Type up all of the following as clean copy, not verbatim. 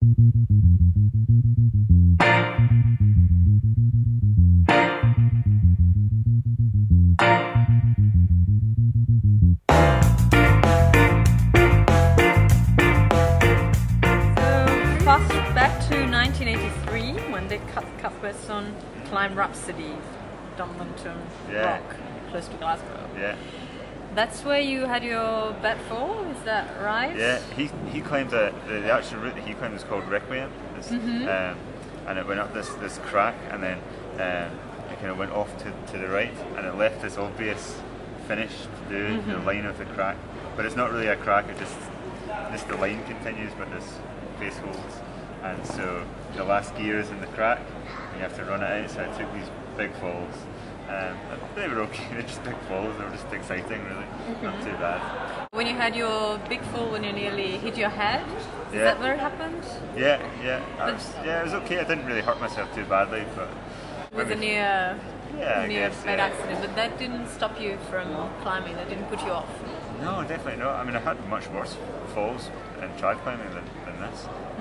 Back to 1983 when they cut Cuthbertson climb Rhapsody, Dunmanton Rock, close to Glasgow. Yeah. That's where you had your bad fall, is that right? Yeah, he climbed the actual route that he climbed was called Requiem, and it went up this crack, and then it kind of went off to the right, and it left this obvious finish to do the line of the crack, but it's not really a crack. It just the line continues, but this face holds, and so the last gear is in the crack, and you have to run it out. So I took these big falls. They were okay, they're just big falls, they were just exciting really, not too bad. When you had your big fall when you nearly hit your head, is that where it happened? Yeah. It was okay, I didn't really hurt myself too badly, but... It was a near bad accident, but that didn't stop you from climbing, that didn't put you off? No, definitely not. I mean, I had much worse falls in trad climbing than this.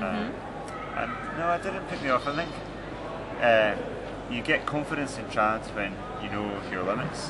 And no, it didn't put me off. I think you get confidence in trad when you know your limits.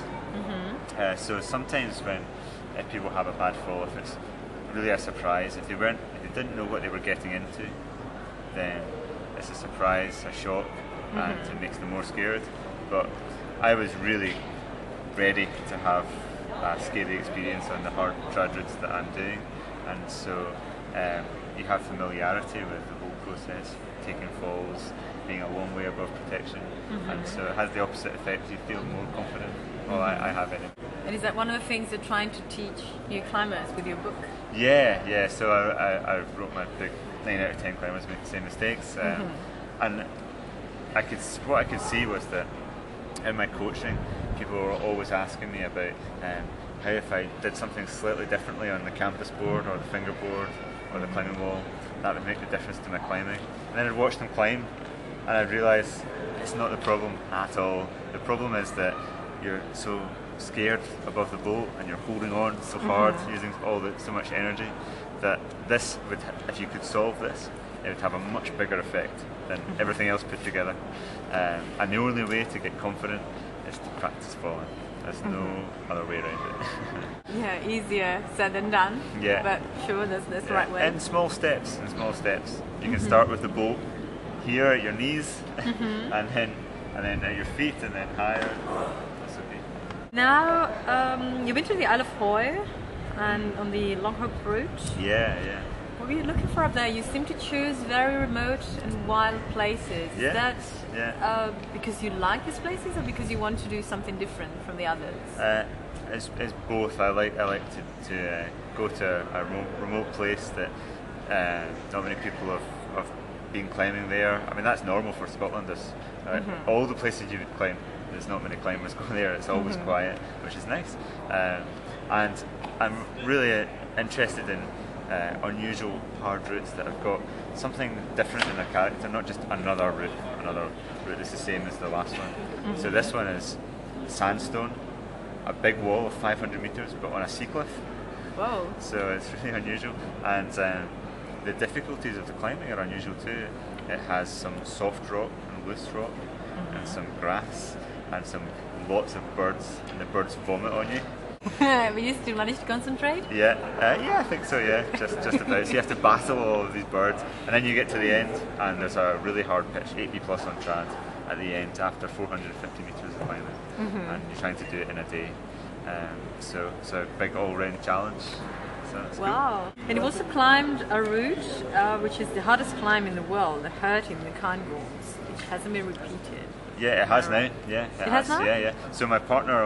So sometimes when if people have a bad fall, if it's really a surprise, if they didn't know what they were getting into, then it's a surprise, a shock, and it makes them more scared. But I was really ready to have a scary experience on the hard trad routes that I'm doing, and so you have familiarity with the whole process, taking falls, being a long way above protection, and so it has the opposite effect. You feel more confident. Well, I have it. And is that one of the things you're trying to teach new climbers with your book? Yeah. So I wrote my book, 9 out of 10 climbers make the same mistakes, and what I could see was that in my coaching, people were always asking me about how if I did something slightly differently on the campus board or the fingerboard or the climbing wall, that would make the difference to my climbing. And then I'd watch them climb, and I'd realise it's not the problem at all. The problem is that you're so scared above the boat and you're holding on so hard, using so much energy, that this would, if you could solve this, it would have a much bigger effect than everything else put together. And the only way to get confident is to practice falling. There's no other way around it. Yeah, easier said than done. Yeah. But sure, that's the right way. In small steps. You can start with the boat here at your knees, and then at your feet, and then higher. That's okay. Now, you've been to the Isle of Hoy and on the Longhope route. Yeah. What were you looking for up there? You seem to choose very remote and wild places. Yeah. Is that because you like these places, or because you want to do something different from the others? It's both. I like to go to a remote place that not many people have been climbing there. I mean, that's normal for Scotland. All the places you would climb, there's not many climbers go there. It's always quiet, which is nice. And I'm really interested in unusual hard routes that have got something different in their character, not just another route that's the same as the last one. So this one is sandstone, a big wall of 500 metres, but on a sea cliff. Whoa! So it's really unusual, and the difficulties of the climbing are unusual too. It has some soft rock and loose rock, and some grass, and lots of birds, and the birds vomit on you. But you still managed to concentrate? Yeah, I think so. Yeah, just about. So you have to battle all of these birds, and then you get to the end, and there's a really hard pitch, 80 plus on trad, at the end after 450 metres of climbing, and you're trying to do it in a day. So it's a big all-round challenge. So it's wow! Cool. And you've also climbed a route which is the hardest climb in the world, the Hurting, the Kind Walls, which hasn't been repeated. Yeah, it has now. Yeah, it has now? Yeah. So my partner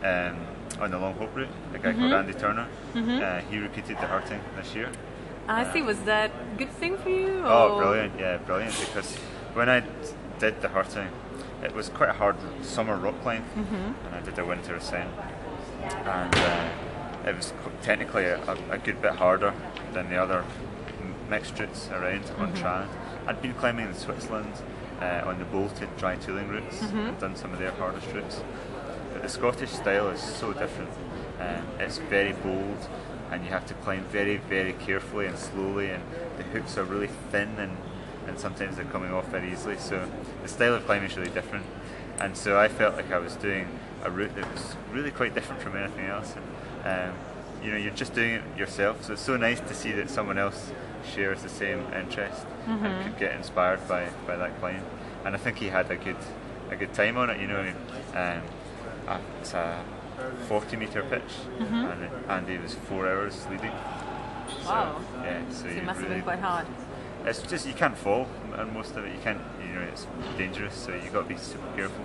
on the Longhope route, a guy called Andy Turner, he repeated the Hurting this year. I see. Was that a good thing for you? Or? Oh, brilliant! Yeah, brilliant. Because when I did the Hurting, it was quite a hard summer rock climb, and I did a winter ascent, and it was technically a good bit harder than the other mixed routes around on trad. I'd been climbing in Switzerland on the bolted dry tooling routes, and done some of their hardest routes. But the Scottish style is so different. It's very bold, and you have to climb very, very carefully and slowly, and the hooks are really thin, and and sometimes they're coming off very easily. So the style of climbing is really different, and so I felt like I was doing a route that was really quite different from anything else. And you know, you're just doing it yourself, so it's so nice to see that someone else shares the same interest and could get inspired by that climb. And I think he had a good time on it. You know, it's a 40-meter pitch, and Andy was 4 hours leading. Wow. So, yeah, so it must have really, been quite hard. it's just, you can't fall on most of it. You can't, you know, it's dangerous, so you got to be super careful.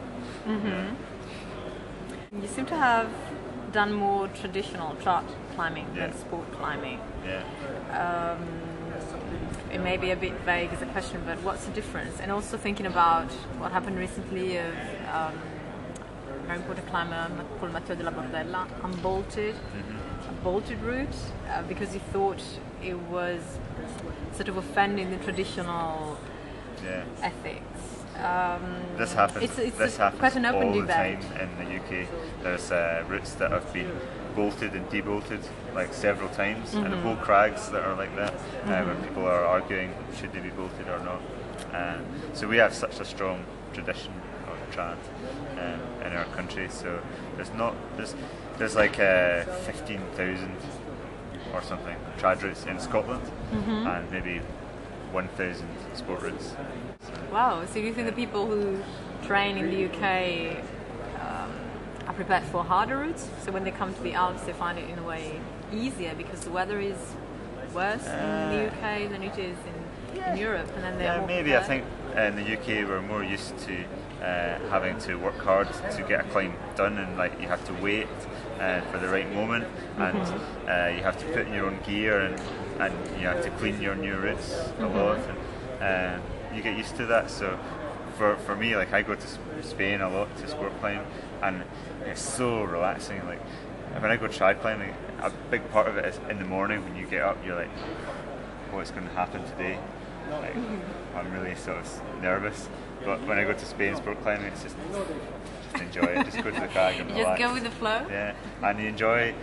You seem to have done more traditional chart climbing than sport climbing. Yeah. It may be a bit vague as a question, but what's the difference? And also thinking about what happened recently of a very important climber, Paul Matteo della Bordella, unbolted, a bolted route because he thought it was sort of offending the traditional ethics. This happens. It's happens quite an open all debate. the time in the UK. There's routes that have been bolted and debolted like several times, and whole crags that are like that, where people are arguing should they be bolted or not. So we have such a strong tradition of trad in our country. So there's like 15,000 or something trad routes in Scotland, and maybe 1,000 sport routes. Wow, so you think the people who train in the UK are prepared for harder routes? So when they come to the Alps, they find it in a way easier because the weather is worse in the UK than it is in Europe, and then they're more maybe. prepared? I think in the UK we're more used to having to work hard to get a climb done, and like you have to wait for the right moment, and you have to put in your own gear, and you have to clean your new routes a lot, and you get used to that. So for me, like I go to Spain a lot to sport climb, and it's so relaxing. Like when I go trad climbing, a big part of it is in the morning when you get up, you're like, what's going to happen today? Like, I'm really sort of nervous. But when I go to Spain sport climbing, it's just enjoy it. Just go to the crag and You relax. just go with the flow? Yeah, and you enjoy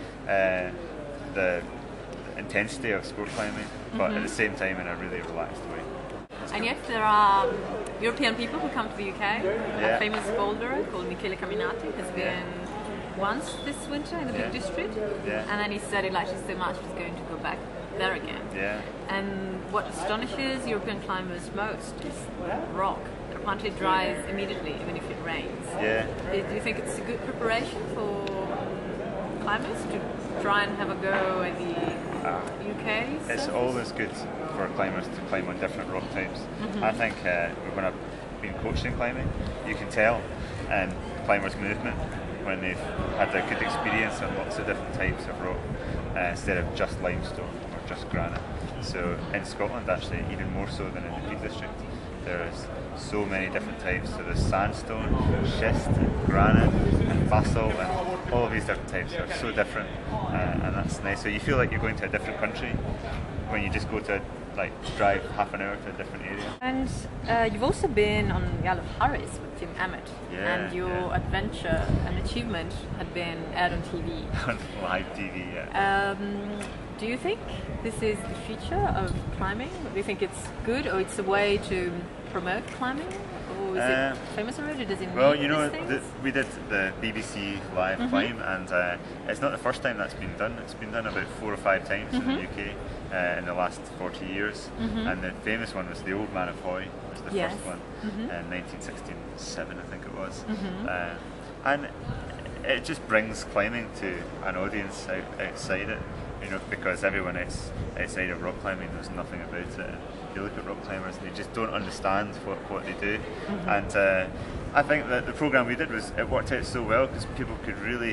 the intensity of sport climbing, but at the same time in a really relaxed way. And yet there are European people who come to the UK. A famous boulderer called Michele Caminati has been once this winter in the Peak District, and then he said he liked it so much he's going to go back there again. Yeah. And what astonishes European climbers most is rock. Apparently it dries immediately, even if it rains. Yeah. Do you think it's a good preparation for climbers to try and have a go at the UK? It's always good for climbers to climb on different rock types. I think when I've been coaching climbing, you can tell in climbers' movement when they've had a good experience on lots of different types of rock instead of just limestone or just granite. So in Scotland, actually, even more so than in the Peak District, there's so many different types. So there's sandstone, schist, and granite, and basalt, and all of these different types are so different, and that's nice. So you feel like you're going to a different country when you just go to drive half an hour to a different area. And you've also been on the Isle of Harris with Tim Emmett, and your adventure and achievement had been aired on TV. On live TV, yeah. Do you think this is the future of climbing? Do you think it's good, or it's a way to promote climbing? Or is it famous already? Does it well, need you know, these things? we did the BBC live climb, and it's not the first time that's been done. It's been done about 4 or 5 times in the UK in the last 40 years. And the famous one was the Old Man of Hoy, was the first one in 1967, I think it was. And it just brings climbing to an audience outside it. You know, because everyone outside of rock climbing knows nothing about it. And you look at rock climbers and they just don't understand what they do. And I think that the program we did it worked out so well because people could really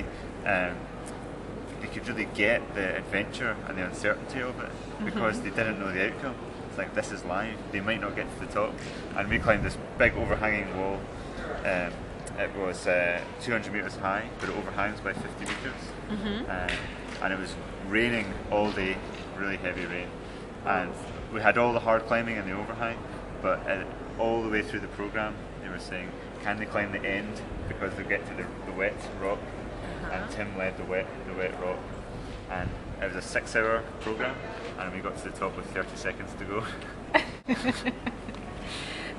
get the adventure and the uncertainty of it because they didn't know the outcome. It's like, this is live. They might not get to the top. And we climbed this big overhanging wall. It was 200 metres high, but it overhangs by 50 metres. And it was raining all day, really heavy rain, and we had all the hard climbing in the overhang, but all the way through the program they were saying, can they climb the end because they get to the wet rock, and Tim led the wet rock, and it was a 6-hour program, and we got to the top with 30 seconds to go.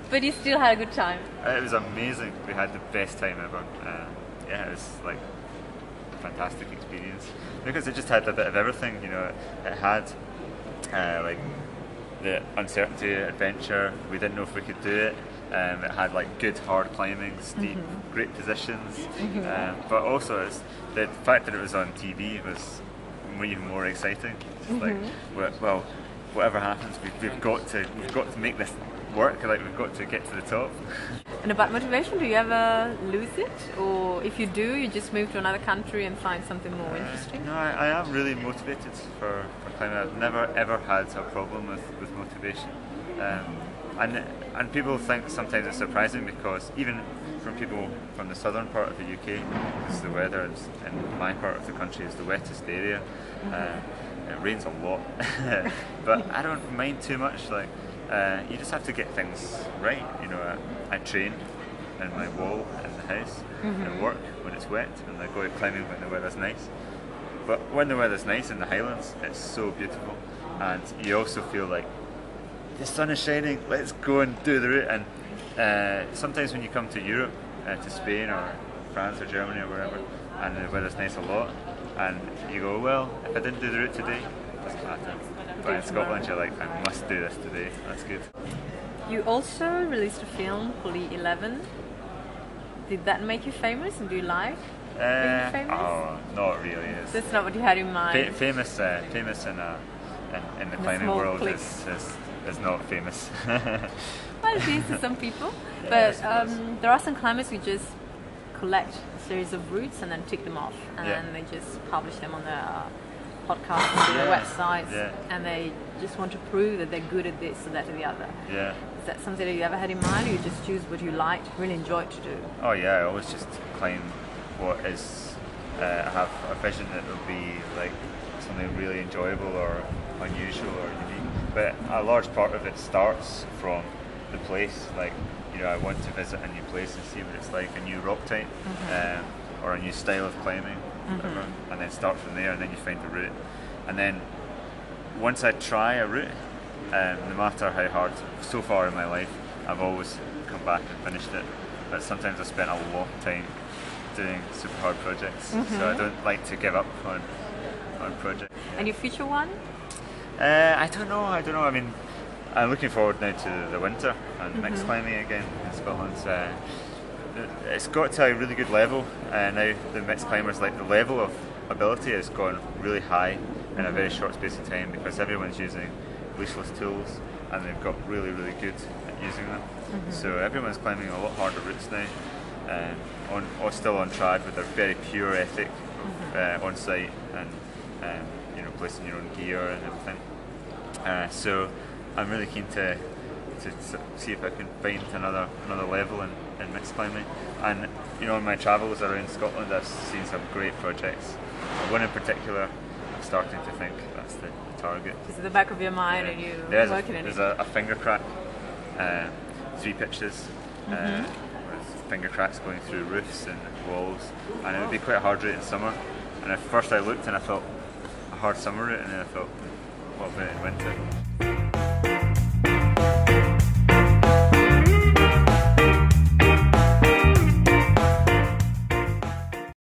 But you still had a good time. It was amazing. We had the best time ever. Yeah, it was like a fantastic experience because it just had a bit of everything. You know, it had like the uncertainty, adventure. We didn't know if we could do it. It had like good hard climbing, steep, great positions, but also the fact that it was on TV was even more exciting. Just like, well, whatever happens, we've got to make this work. Like we've got to get to the top. And about motivation, do you ever lose it, or if you do, you just move to another country and find something more interesting? No, I am really motivated for climbing. I've never ever had a problem with motivation. And people think sometimes it's surprising because even from people from the southern part of the UK, because the weather in my part of the country is the wettest area. It rains a lot, but I don't mind too much. Like you just have to get things right. You know, I train in my wall in the house and work when it's wet, and I go climbing when the weather's nice. But when the weather's nice in the Highlands, it's so beautiful, and you also feel like the sun is shining, let's go and do the route. And sometimes when you come to Europe, to Spain or France or Germany or wherever, and the weather's nice a lot, and you go, well, if I didn't do the route today, it doesn't matter. But in Scotland, you're like, I must do this today. That's good. You also released a film called E11. Did that make you famous, and do you like being famous? Oh, not really. That's not what you had in mind. Famous in the climbing world is not famous. Well, it is to some people, but there are some climbers who just collect a series of routes and then tick them off, and they just publish them on their podcasts, their websites, and they just want to prove that they're good at this or that or the other. Yeah. Is that something that you ever had in mind, or you just choose what you like, really enjoy to do? Oh yeah, I always just climb what is. I have a vision that will be like something really enjoyable or unusual or unique. But a large part of it starts from the place. Like, you know, I want to visit a new place and see what it's like, a new rock type, or a new style of climbing, whatever, and then start from there, and then you find the route. And then once I try a route, no matter how hard, so far in my life, I've always come back and finished it. But sometimes I spent a long time doing super hard projects, so I don't like to give up on projects. And your future one? I don't know. I mean, I'm looking forward now to the winter and mixed climbing again in Scotland. It's got to a really good level now. The mixed climbers, like the level of ability has gone really high in a very short space of time because everyone's using leashless tools and they've got really good at using them. So everyone's climbing a lot harder routes now. Still on trad with their very pure ethic on site and you know, placing your own gear and everything. So I'm really keen to see if I can find another level in mixed climbing. And you know, in my travels around Scotland, I've seen some great projects. One in particular, I'm starting to think that's the target. It's at the back of your mind, and you're working on it. There's a finger crack, 3 pitches. With finger cracks going through roofs and walls, and it would be quite a hard route in summer. And at first I looked and I thought a hard summer route, and then I thought, what about in winter?